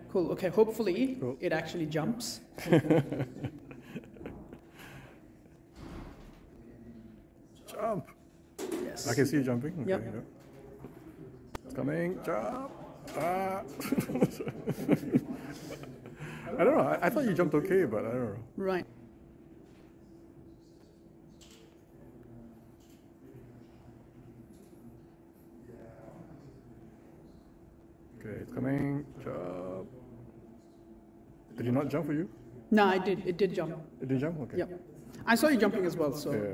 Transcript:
Cool. Okay. Hopefully Cool. it actually jumps. Jump. Yes. I can see you jumping. Okay, Yep. yeah. It's coming. Jump. Ah. I don't know. I thought you jumped okay, but I don't know. Right. Okay, it's coming. Jump. Did you not jump for you? No, I did. It did jump. It did jump? Okay. Yep. I saw you jumping as well. So. Yeah.